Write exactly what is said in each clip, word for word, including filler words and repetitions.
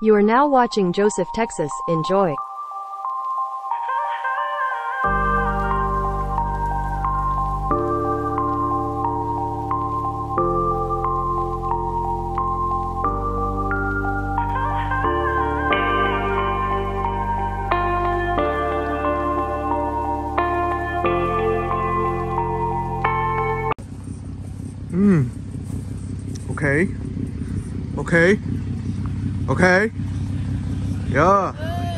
You are now watching Joseph Texas. Enjoy. Hmm. Okay. Okay. Okay. Yeah.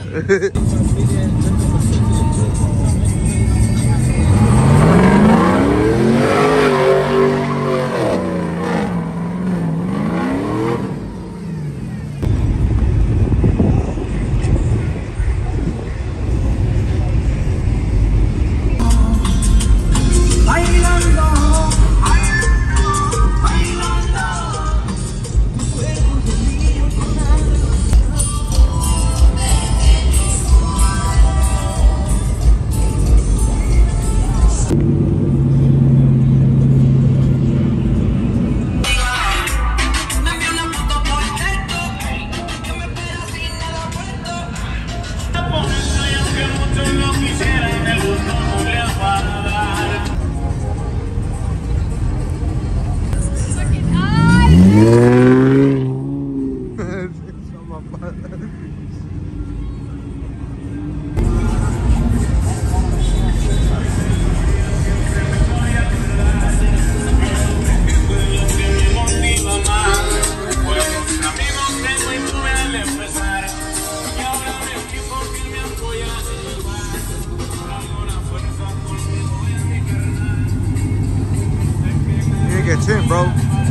Get in, bro.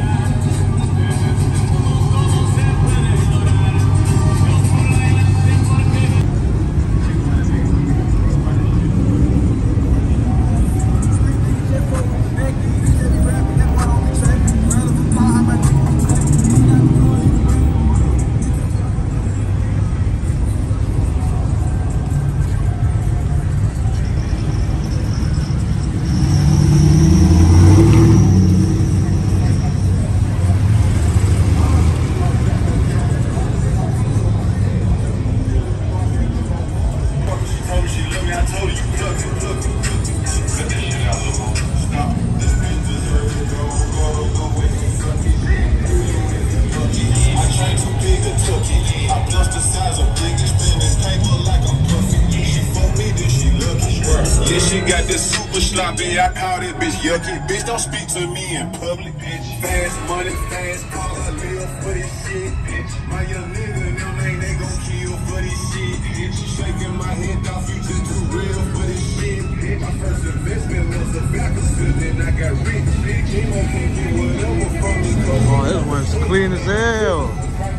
Yeah, she got this super sloppy. I call that bitch yucky. Bitch, don't speak to me in public, bitch. Fast money, fast car, I live for this shit, bitch. My young nigga, them ain't they gon' kill for this shit, bitch. Shaking my head off, you just too real for this shit, bitch. My first investment was a back of then I got rich, bitch. He won't get whatever from me. Oh, this one's clean as hell.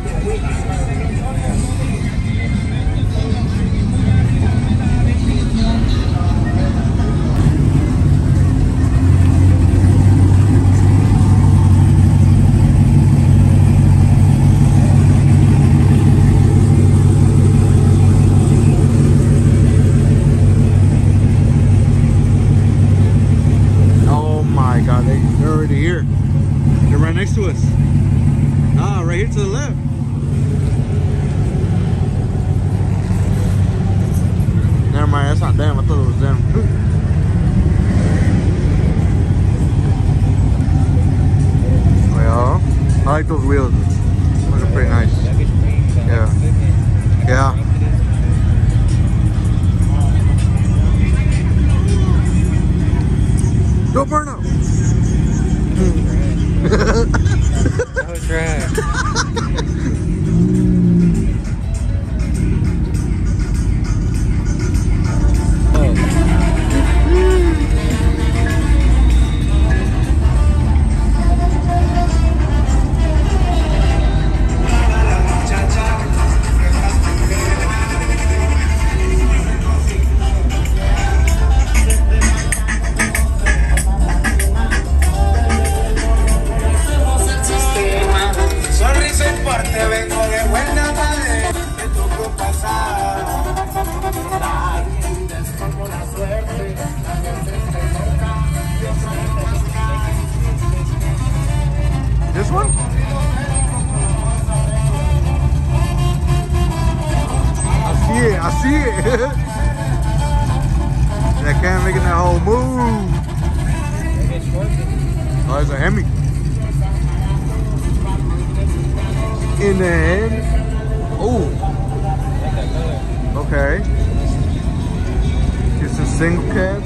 Here, they're right next to us. Ah, right here to the left. Never mind, that's not them. I thought it was them. Well, I like those wheels. Those are pretty nice. Yeah. Yeah. Go burn up. That was right. it. I see it. That can making that whole move. Oh, it's a Hemi. In the hand. Oh. Okay. Just a single cab.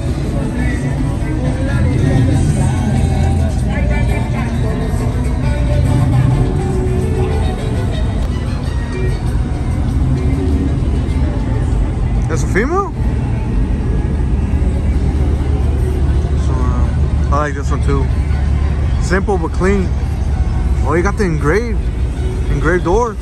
That's a female? So, uh, I like this one too. Simple but clean. Oh, you got the engraved, engraved door.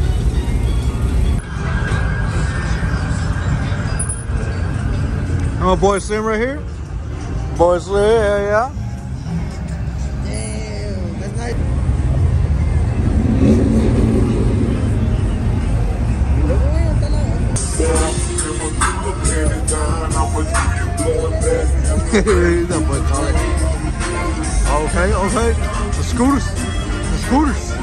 Oh, Boy Slim right here. Boy Slim, yeah, yeah. Damn, that's nice. Okay, okay. The scooters. The scooters.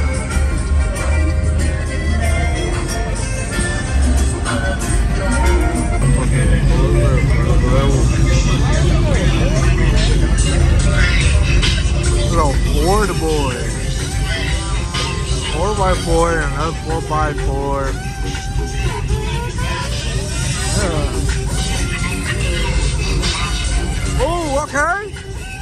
Little four to boy. Four by four and another four by four. Yeah. Oh, okay.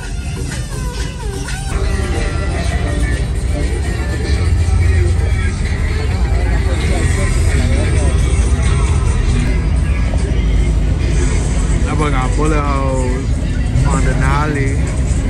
That boy got bullet holes on the nollie.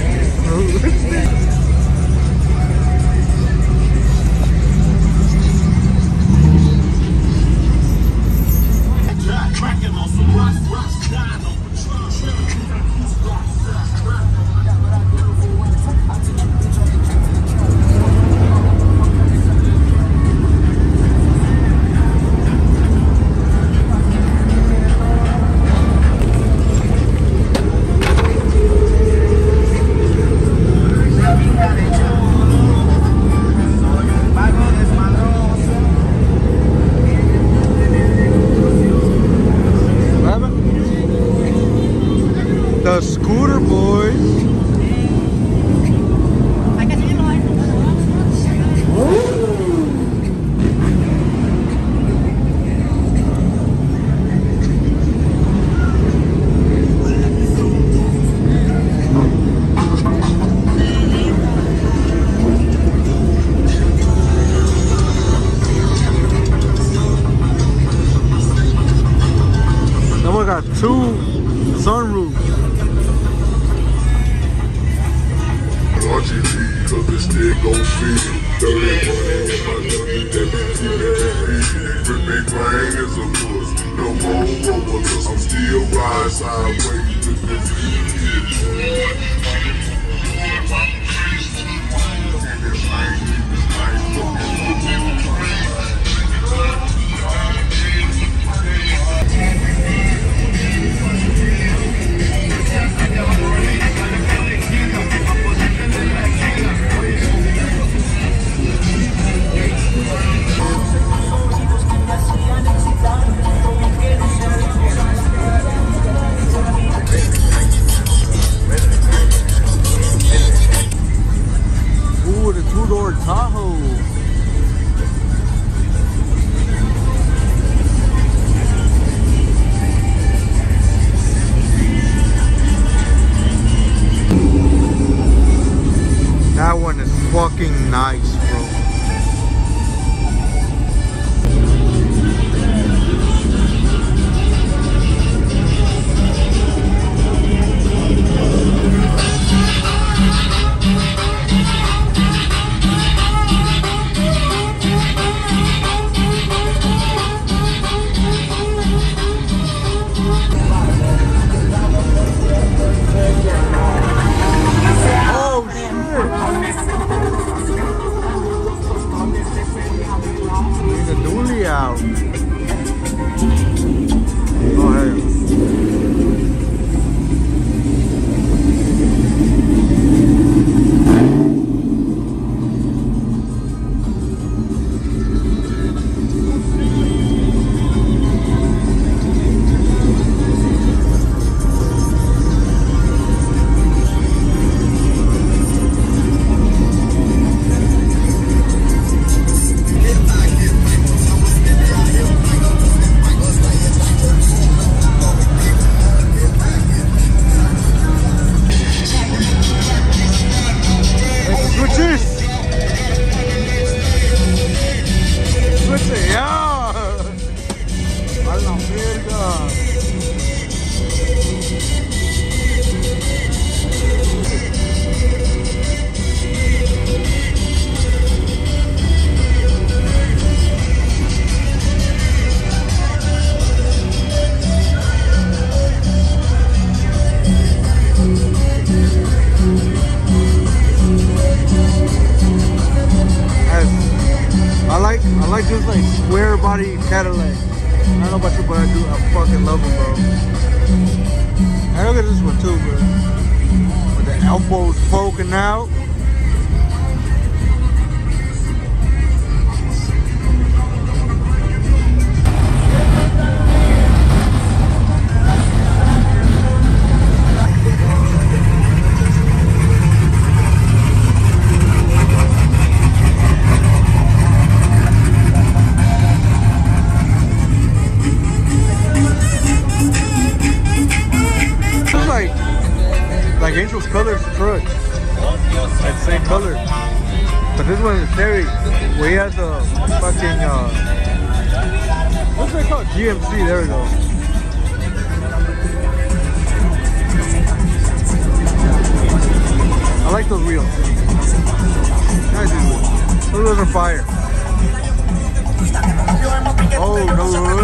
The scooter boys. Then we got two sunroofs. Cause it's still gon' feed dirty money in my nugget that be keeping me with big brain is a puss. No more rollers, I'm still riding sideways with this two-door Tahoe. That one is fucking nice, bro. Chevy Cadillac. I don't know about you, but I do. I fucking love them, bro. And look at this one too, bro. With the elbows poking out. Like Angel's Colors truck, that same color, but this one is Cherry. Where he has a fucking uh, what's that called? G M C. There we go. I like those wheels. Nice, dude. Those wheels are fire. Oh no!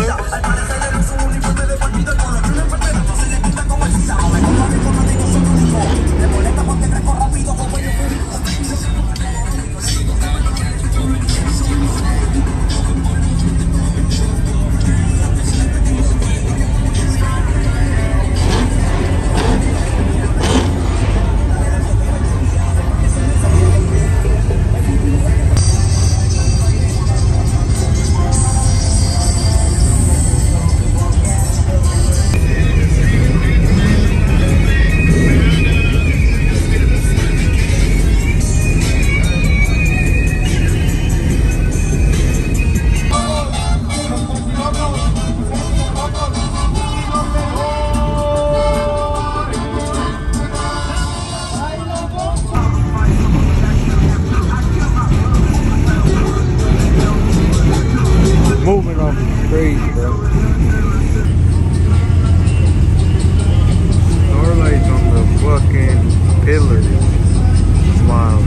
Movement off is crazy, bro. Starlights on the fucking pillars. It's wild.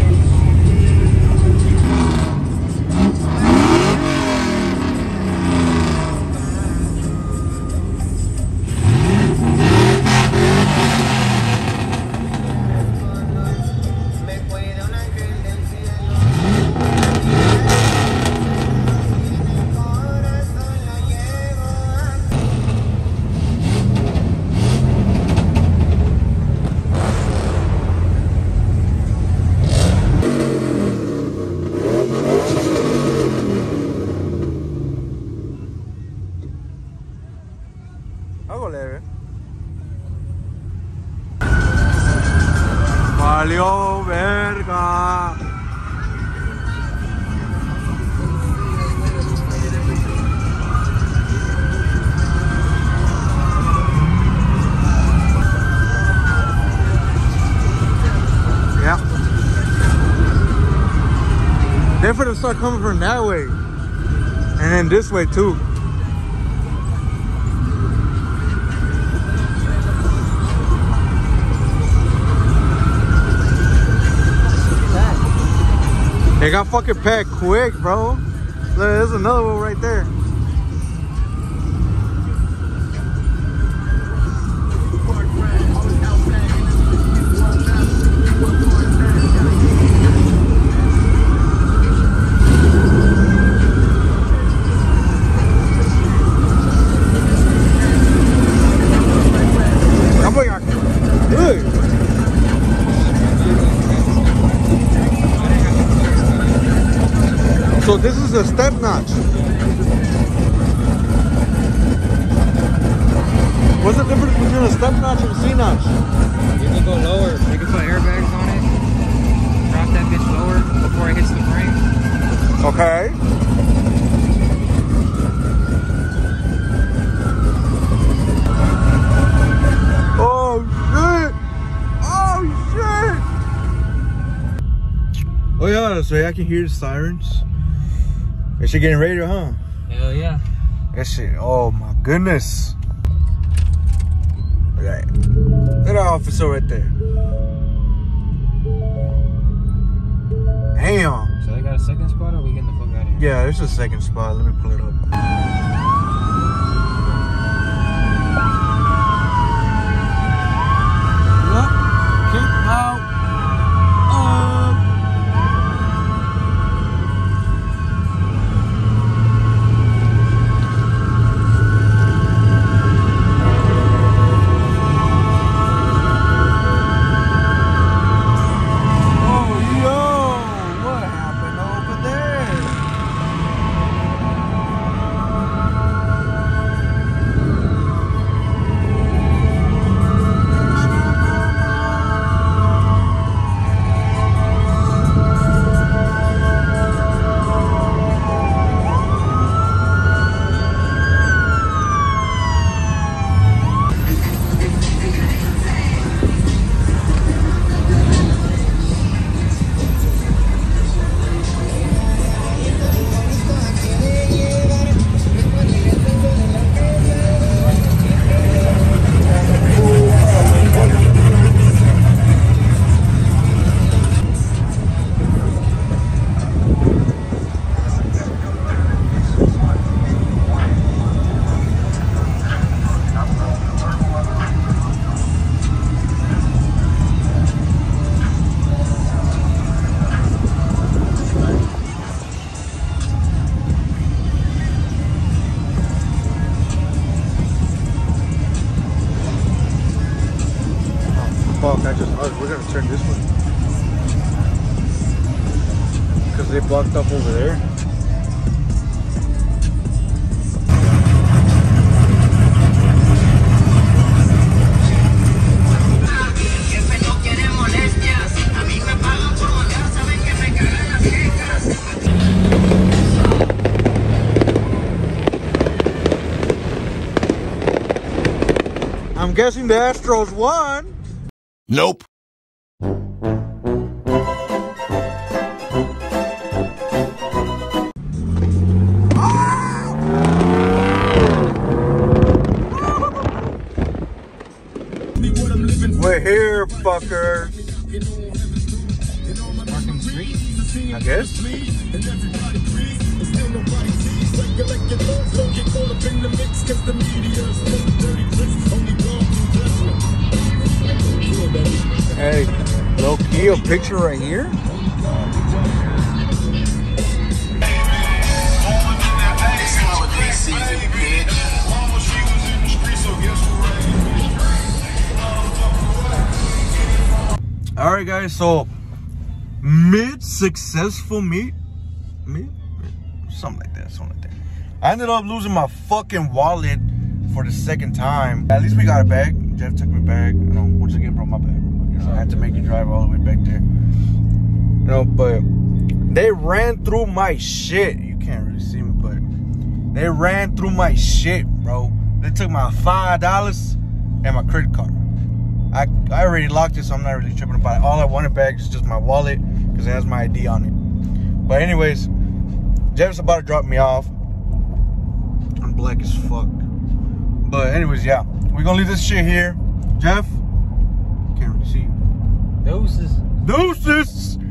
Valió verga. Yeah. They're gonna start coming from that way. And then this way too. They got fucking packed quick, bro. Look, there's another one right there. So this is a step notch. What's the difference between a step notch and a C notch? You can go lower. You can put airbags on it. Drop that bitch lower before it hits the frame. Okay. Oh shit! Oh shit! Oh yeah, so I can hear the sirens. Is she getting ready, huh? Hell yeah. That shit, oh my goodness. Look at that. Look at that officer right there. Damn. So they got a second spot, or are we getting the fuck out of here? Yeah, there's a second spot. Let me pull it up. Yep. Kick out. Up. not just us. We're gonna turn this way because they blocked up over there. I'm guessing the Astros won. Nope. We're here, fucker. Parking street? I guess. Hey, low key, a picture right here. All right, guys. So mid successful meet, meet, something like that, something like that. I ended up losing my fucking wallet for the second time. At least we got it back. Jeff took me back. You know, once again, bro, my bad. You know, I had to make you drive all the way back there. You know, but they ran through my shit. You can't really see me, but they ran through my shit, bro. They took my five dollars and my credit card. I, I already locked it, so I'm not really tripping about it. All I wanted back is just my wallet because it has my I D on it. But anyways, Jeff's about to drop me off. I'm black as fuck. But anyways, yeah. We're gonna leave this shit here. Jeff, can't really see you. Doses. Deuces!